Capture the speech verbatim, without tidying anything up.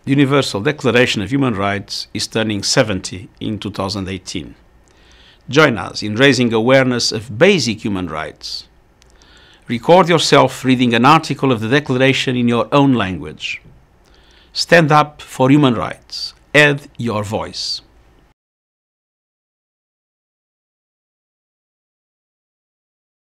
The Universal Declaration of Human Rights is turning seventy in two thousand eighteen. Join us in raising awareness of basic human rights. Record yourself reading an article of the Declaration in your own language. Stand up for human rights. Add your voice.